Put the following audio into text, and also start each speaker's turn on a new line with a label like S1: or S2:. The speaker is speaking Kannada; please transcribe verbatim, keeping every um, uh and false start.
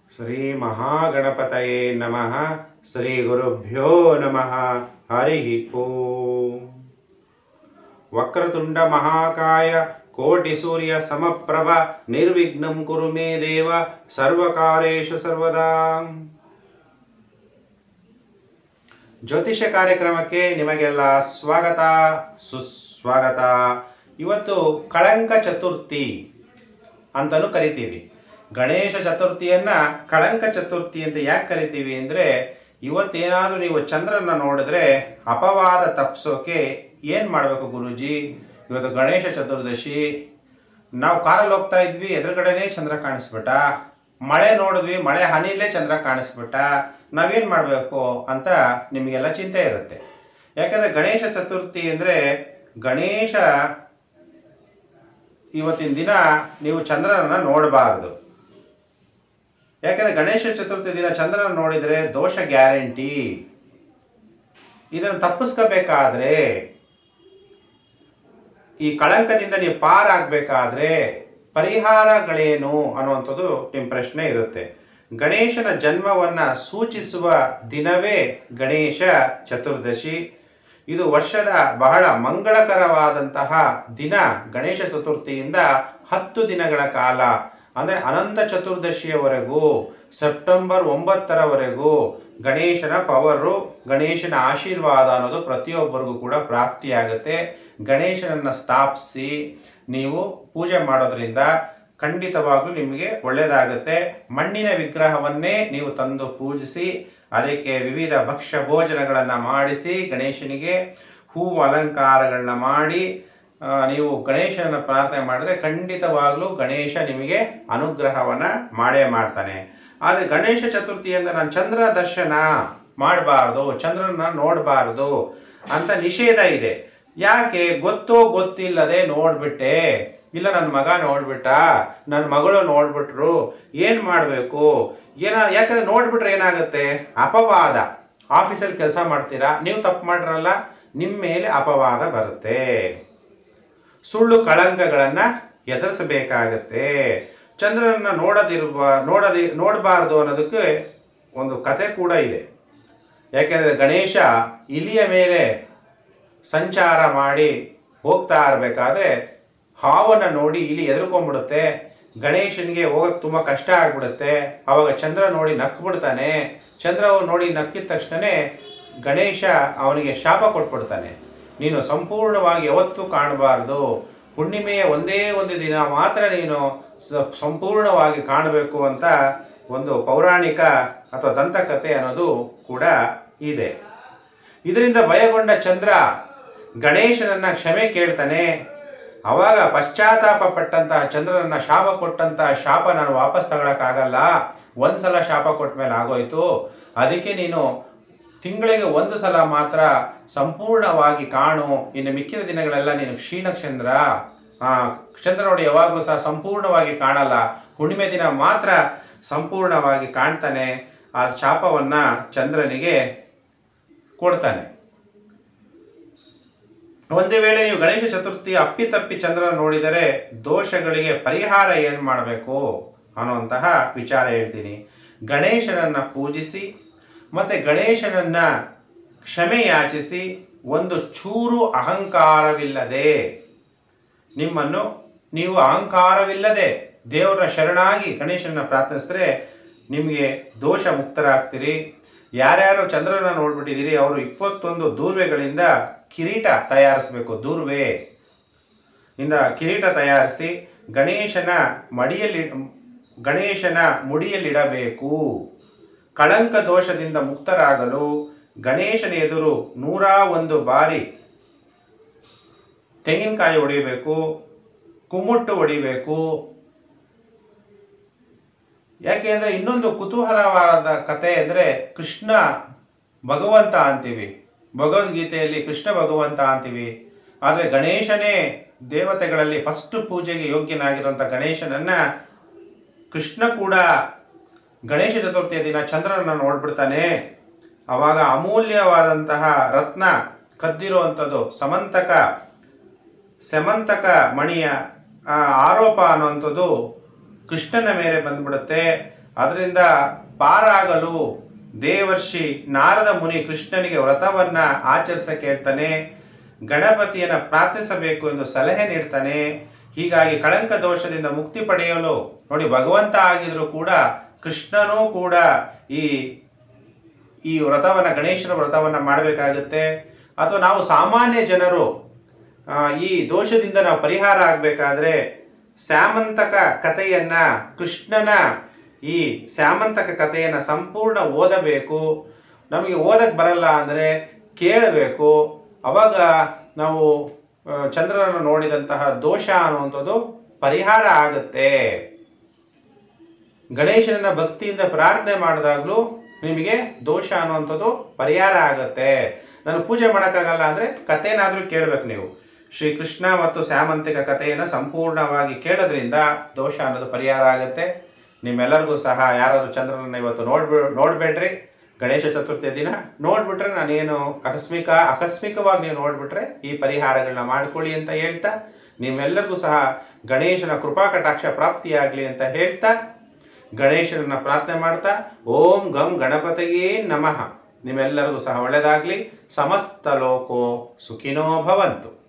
S1: श्री महागणपतये नमः। श्री गुरुभ्यो नमः। हरि ओम। वक्रतुंड महाकाय कोटि सूर्य समप्रभ निर्विघ्नं कुरु मे देव सर्वकार्येषु सर्वदा। ज्योतिष ಕಾರ್ಯಕ್ರಮಕ್ಕೆ ನಿಮಗೆಲ್ಲ ಸ್ವಾಗತ ಸುಸ್ವಾಗತ। ಇವತ್ತು ಕಳಂಕ ಚತುರ್ಥಿ ಅಂತಲೂ ಕರಿತೀವಿ। ಗಣೇಶ ಚತುರ್ಥಿಯನ್ನ ಕಳಂಕ ಚತುರ್ಥಿ ಅಂತ ಯಾಕೆ ಕರಿತೀವಿ ಅಂದರೆ, ಇವತ್ತೇನಾದರೂ ನೀವು ಚಂದ್ರನ ನೋಡಿದ್ರೆ ಅಪವಾದ ತಪ್ಪಿಸೋಕೆ ಏನು ಮಾಡಬೇಕು ಗುರೂಜಿ? ಇವತ್ತು ಗಣೇಶ ಚತುರ್ದಶಿ, ನಾವು ಕಾರಲ್ಲಿ ಹೋಗ್ತಾ ಇದ್ವಿ, ಎದುರುಗಡೆನೇ ಚಂದ್ರ ಕಾಣಿಸ್ಬಿಟ್ಟ, ಮಳೆ ನೋಡಿದ್ವಿ, ಮಳೆ ಹನಿಲೇ ಚಂದ್ರ ಕಾಣಿಸ್ಬಿಟ್ಟ, ನಾವೇನು ಮಾಡಬೇಕು ಅಂತ ನಿಮಗೆಲ್ಲ ಚಿಂತೆ ಇರುತ್ತೆ। ಯಾಕಂದರೆ ಗಣೇಶ ಚತುರ್ಥಿ ಅಂದರೆ ಗಣೇಶ ಇವತ್ತಿನ ದಿನ ನೀವು ಚಂದ್ರನನ್ನು ನೋಡಬಾರ್ದು। ಯಾಕಂದರೆ ಗಣೇಶ ಚತುರ್ಥಿ ದಿನ ಚಂದ್ರನ ನೋಡಿದರೆ ದೋಷ ಗ್ಯಾರಂಟಿ। ಇದನ್ನು ತಪ್ಪಿಸ್ಕೋಬೇಕಾದ್ರೆ, ಈ ಕಳಂಕದಿಂದ ನೀವು ಪಾರಾಗಬೇಕಾದ್ರೆ ಪರಿಹಾರಗಳೇನು ಅನ್ನುವಂಥದ್ದು ನಿಮ್ಮ ಪ್ರಶ್ನೆ ಇರುತ್ತೆ। ಗಣೇಶನ ಜನ್ಮವನ್ನು ಸೂಚಿಸುವ ದಿನವೇ ಗಣೇಶ ಚತುರ್ದಶಿ। ಇದು ವರ್ಷದ ಬಹಳ ಮಂಗಳಕರವಾದಂತಹ ದಿನ। ಗಣೇಶ ಚತುರ್ಥಿಯಿಂದ ಹತ್ತು ದಿನಗಳ ಕಾಲ ಅಂದರೆ ಅನಂತ ಚತುರ್ದಶಿಯವರೆಗೂ, ಸೆಪ್ಟೆಂಬರ್ ಒಂಬತ್ತರವರೆಗೂ ಗಣೇಶನ ಪವರು, ಗಣೇಶನ ಆಶೀರ್ವಾದ ಅನ್ನೋದು ಪ್ರತಿಯೊಬ್ಬರಿಗೂ ಕೂಡ ಪ್ರಾಪ್ತಿಯಾಗುತ್ತೆ। ಗಣೇಶನನ್ನು ಸ್ಥಾಪಿಸಿ ನೀವು ಪೂಜೆ ಮಾಡೋದ್ರಿಂದ ಖಂಡಿತವಾಗ್ಲೂ ನಿಮಗೆ ಒಳ್ಳೆಯದಾಗುತ್ತೆ। ಮಣ್ಣಿನ ವಿಗ್ರಹವನ್ನೇ ನೀವು ತಂದು ಪೂಜಿಸಿ, ಅದಕ್ಕೆ ವಿವಿಧ ಭಕ್ಷ್ಯ ಭೋಜನಗಳನ್ನು ಮಾಡಿಸಿ, ಗಣೇಶನಿಗೆ ಹೂವು ಅಲಂಕಾರಗಳನ್ನ ಮಾಡಿ ನೀವು ಗಣೇಶನ ಪ್ರಾರ್ಥನೆ ಮಾಡಿದ್ರೆ ಖಂಡಿತವಾಗ್ಲೂ ಗಣೇಶ ನಿಮಗೆ ಅನುಗ್ರಹವನ್ನು ಮಾಡೇ ಮಾಡ್ತಾನೆ। ಆದರೆ ಗಣೇಶ ಚತುರ್ಥಿಯಿಂದ ನಾನು ಚಂದ್ರ ದರ್ಶನ ಮಾಡಬಾರ್ದು, ಚಂದ್ರನ ನೋಡಬಾರ್ದು ಅಂತ ನಿಷೇಧ ಇದೆ। ಯಾಕೆ? ಗೊತ್ತೋ ಗೊತ್ತಿಲ್ಲದೆ ನೋಡ್ಬಿಟ್ಟೆ, ಇಲ್ಲ ನನ್ನ ಮಗ ನೋಡ್ಬಿಟ್ಟ, ನನ್ನ ಮಗಳು ನೋಡ್ಬಿಟ್ರು, ಏನು ಮಾಡಬೇಕು? ಏನ ಯಾಕಂದ್ರೆ ನೋಡ್ಬಿಟ್ರೆ ಏನಾಗುತ್ತೆ? ಅಪವಾದ। ಆಫೀಸಲ್ಲಿ ಕೆಲಸ ಮಾಡ್ತೀರಾ, ನೀವು ತಪ್ಪು ಮಾಡ್ರಲ್ಲ, ನಿಮ್ಮ ಮೇಲೆ ಅಪವಾದ ಬರುತ್ತೆ, ಸುಳ್ಳು ಕಳಂಕಗಳನ್ನು ಎದುರಿಸಬೇಕಾಗತ್ತೆ। ಚಂದ್ರನನ್ನು ನೋಡದಿರುವ ನೋಡದಿ ನೋಡಬಾರ್ದು ಅನ್ನೋದಕ್ಕೆ ಒಂದು ಕತೆ ಕೂಡ ಇದೆ। ಯಾಕೆಂದರೆ ಗಣೇಶ ಇಲಿಯ ಮೇಲೆ ಸಂಚಾರ ಮಾಡಿ ಹೋಗ್ತಾ ಇರಬೇಕಾದ್ರೆ ಹಾವನ್ನು ನೋಡಿ ಇಲಿ ಎದುರ್ಕೊಂಡ್ಬಿಡುತ್ತೆ, ಗಣೇಶನಿಗೆ ಹೋಗಕ್ಕೆ ತುಂಬ ಕಷ್ಟ ಆಗ್ಬಿಡುತ್ತೆ। ಆವಾಗ ಚಂದ್ರ ನೋಡಿ ನಕ್ಬಿಡ್ತಾನೆ, ಚಂದ್ರ ನೋಡಿ ನಕ್ಕಿದ ತಕ್ಷಣವೇ ಗಣೇಶ ಅವನಿಗೆ ಶಾಪ ಕೊಟ್ಬಿಡ್ತಾನೆ, ನೀನು ಸಂಪೂರ್ಣವಾಗಿ ಯಾವತ್ತೂ ಕಾಣಬಾರ್ದು, ಹುಣ್ಣಿಮೆಯ ಒಂದೇ ಒಂದು ದಿನ ಮಾತ್ರ ನೀನು ಸಂಪೂರ್ಣವಾಗಿ ಕಾಣಬೇಕು ಅಂತ ಒಂದು ಪೌರಾಣಿಕ ಅಥವಾ ದಂತಕಥೆ ಅನ್ನೋದು ಕೂಡ ಇದೆ। ಇದರಿಂದ ಭಯಗೊಂಡ ಚಂದ್ರ ಗಣೇಶನನ್ನ ಕ್ಷಮೆ ಕೇಳ್ತಾನೆ। ಆವಾಗ ಪಶ್ಚಾತ್ತಾಪ ಪಟ್ಟಂತಹ ಚಂದ್ರನನ್ನ ಶಾಪ ಕೊಟ್ಟಂತಹ ಶಾಪ ನಾನು ವಾಪಸ್ ತಗೊಳಕ್ಕಾಗಲ್ಲ, ಒಂದ್ಸಲ ಶಾಪ ಕೊಟ್ಟ ಮೇಲೆ ಆಗೋಯ್ತು, ಅದಕ್ಕೆ ನೀನು ತಿಂಗಳಿಗೆ ಒಂದು ಸಲ ಮಾತ್ರ ಸಂಪೂರ್ಣವಾಗಿ ಕಾಣು, ಇನ್ನು ಮಿಕ್ಕಿದ ದಿನಗಳೆಲ್ಲ ನೀನು ಕ್ಷೀಣ ಚಂದ್ರ, ಚಂದ್ರ ನೋಡಿ ಯಾವಾಗಲೂ ಸಹ ಸಂಪೂರ್ಣವಾಗಿ ಕಾಣಲ್ಲ, ಹುಣ್ಣಿಮೆ ದಿನ ಮಾತ್ರ ಸಂಪೂರ್ಣವಾಗಿ ಕಾಣ್ತಾನೆ। ಆ ಶಾಪವನ್ನು ಚಂದ್ರನಿಗೆ ಕೊಡ್ತಾನೆ। ಒಂದು ವೇಳೆ ನೀವು ಗಣೇಶ ಚತುರ್ಥಿ ಅಪ್ಪಿತಪ್ಪಿ ಚಂದ್ರನ ನೋಡಿದರೆ ದೋಷಗಳಿಗೆ ಪರಿಹಾರ ಏನು ಮಾಡಬೇಕು ಅನ್ನುವಂತಹ ವಿಚಾರ ಹೇಳ್ತೀನಿ। ಗಣೇಶನನ್ನು ಪೂಜಿಸಿ ಮತ್ತು ಗಣೇಶನನ್ನ ಕ್ಷಮೆ ಯಾಚಿಸಿ, ಒಂದು ಚೂರು ಅಹಂಕಾರವಿಲ್ಲದೆ ನಿಮ್ಮನ್ನು ನೀವು ಅಹಂಕಾರವಿಲ್ಲದೆ ದೇವರ ಶರಣಾಗಿ ಗಣೇಶನ ಪ್ರಾರ್ಥಿಸಿದ್ರೆ ನಿಮಗೆ ದೋಷ ಮುಕ್ತರಾಗ್ತೀರಿ। ಯಾರ್ಯಾರು ಚಂದ್ರನ ನೋಡ್ಬಿಟ್ಟಿದ್ದೀರಿ ಅವರು ಇಪ್ಪತ್ತೊಂದು ದೂರ್ವೆಗಳಿಂದ ಕಿರೀಟ ತಯಾರಿಸಬೇಕು, ದೂರ್ವೆ ಇಂದ ಕಿರೀಟ ತಯಾರಿಸಿ ಗಣೇಶನ ಮಡಿಯಲ್ಲಿ ಗಣೇಶನ ಮುಡಿಯಲ್ಲಿಡಬೇಕು। ಕಳಂಕ ದೋಷದಿಂದ ಮುಕ್ತರಾಗಲು ಗಣೇಶನ ಎದುರು ನೂರ ಒಂದು ಬಾರಿ ತೆಂಗಿನಕಾಯಿ ಹೊಡಿಬೇಕು, ಕುಮ್ಮುಟ್ಟು ಹೊಡಿಬೇಕು। ಯಾಕೆ ಅಂದರೆ ಇನ್ನೊಂದು ಕುತೂಹಲವಾದ ಕತೆ ಅಂದರೆ, ಕೃಷ್ಣ ಭಗವಂತ ಅಂತೀವಿ, ಭಗವದ್ಗೀತೆಯಲ್ಲಿ ಕೃಷ್ಣ ಭಗವಂತ ಅಂತೀವಿ, ಆದರೆ ಗಣೇಶನೇ ದೇವತೆಗಳಲ್ಲಿ ಫಸ್ಟ್ ಪೂಜೆಗೆ ಯೋಗ್ಯನಾಗಿರುವಂಥ ಗಣೇಶನನ್ನು ಕೃಷ್ಣ ಕೂಡ ಗಣೇಶ ಚತುರ್ಥಿಯ ದಿನ ಚಂದ್ರನನ್ನು ನೋಡ್ಬಿಡ್ತಾನೆ। ಆವಾಗ ಅಮೂಲ್ಯವಾದಂತಹ ರತ್ನ ಕದ್ದಿರುವಂಥದ್ದು ಸಮಂತಕ ಸಮಂತಕ ಮಣಿಯ ಆರೋಪ ಅನ್ನುವಂಥದ್ದು ಕೃಷ್ಣನ ಮೇಲೆ ಬಂದ್ಬಿಡುತ್ತೆ। ಅದರಿಂದ ಪಾರಾಗಲು ದೇವರ್ಷಿ ನಾರದ ಮುನಿ ಕೃಷ್ಣನಿಗೆ ವ್ರತವನ್ನ ಆಚರಿಸಕ್ಕೆ ಹೇಳ್ತಾನೆ, ಗಣಪತಿಯನ್ನು ಪ್ರಾರ್ಥಿಸಬೇಕು ಎಂದು ಸಲಹೆ ನೀಡ್ತಾನೆ. ಹೀಗಾಗಿ ಕಳಂಕ ದೋಷದಿಂದ ಮುಕ್ತಿ ಪಡೆಯಲು ನೋಡಿ, ಭಗವಂತ ಆಗಿದ್ರು ಕೂಡ ಕೃಷ್ಣನೂ ಕೂಡ ಈ ಈ ವ್ರತವನ್ನು, ಗಣೇಶನ ವ್ರತವನ್ನು ಮಾಡಬೇಕಾಗುತ್ತೆ. ಅಥವಾ ನಾವು ಸಾಮಾನ್ಯ ಜನರು ಈ ದೋಷದಿಂದ ನಾವು ಪರಿಹಾರ ಆಗಬೇಕಾದ್ರೆ ಸ್ಯಾಮಂತಕ ಕಥೆಯನ್ನ, ಕೃಷ್ಣನ ಈ ಸ್ಯಾಮಂತಕ ಕಥೆಯನ್ನು ಸಂಪೂರ್ಣ ಓದಬೇಕು. ನಮಗೆ ಓದಕ್ಕೆ ಬರಲ್ಲ ಅಂದರೆ ಕೇಳಬೇಕು. ಅವಾಗ ನಾವು ಚಂದ್ರನನ್ನು ನೋಡಿದಂತಹ ದೋಷ ಅನ್ನುವಂಥದ್ದು ಪರಿಹಾರ ಆಗುತ್ತೆ. ಗಣೇಶನನ್ನ ಭಕ್ತಿಯಿಂದ ಪ್ರಾರ್ಥನೆ ಮಾಡಿದಾಗಲೂ ನಿಮಗೆ ದೋಷ ಅನ್ನುವಂಥದ್ದು ಪರಿಹಾರ ಆಗುತ್ತೆ. ನಾನು ಪೂಜೆ ಮಾಡೋಕ್ಕಾಗಲ್ಲ ಅಂದರೆ ಕಥೆನಾದರೂ ಕೇಳಬೇಕು. ನೀವು ಶ್ರೀಕೃಷ್ಣ ಮತ್ತು ಸ್ಯಾಮಂತಿಕ ಕಥೆಯನ್ನು ಸಂಪೂರ್ಣವಾಗಿ ಕೇಳೋದ್ರಿಂದ ದೋಷ ಅನ್ನೋದು ಪರಿಹಾರ ಆಗುತ್ತೆ. ನಿಮ್ಮೆಲ್ಲರಿಗೂ ಸಹ ಯಾರಾದರೂ ಚಂದ್ರನನ್ನು ಇವತ್ತು ನೋಡ್ಬಿ ನೋಡಬೇಡ್ರಿ ಗಣೇಶ ಚತುರ್ಥಿ ದಿನ ನೋಡಿಬಿಟ್ರೆ, ನಾನೇನು ಆಕಸ್ಮಿಕ ಆಕಸ್ಮಿಕವಾಗಿ ನೀವು ನೋಡಿಬಿಟ್ರೆ ಈ ಪರಿಹಾರಗಳನ್ನ ಮಾಡ್ಕೊಳ್ಳಿ ಅಂತ ಹೇಳ್ತಾ, ನಿಮ್ಮೆಲ್ಲರಿಗೂ ಸಹ ಗಣೇಶನ ಕೃಪಾ ಕಟಾಕ್ಷ ಪ್ರಾಪ್ತಿಯಾಗಲಿ ಅಂತ ಹೇಳ್ತಾ, ಗಣೇಶನನ್ನು ಪ್ರಾರ್ಥನೆ ಮಾಡ್ತಾ ಓಂ ಗಂ ಗಣಪತಿಯೇ ನಮಃ. ನಿಮ್ಮೆಲ್ಲರಿಗೂ ಸಹ ಒಳ್ಳೆಯದಾಗಲಿ. ಸಮಸ್ತ ಲೋಕೋ ಸುಖಿನೋ ಭವಂತು.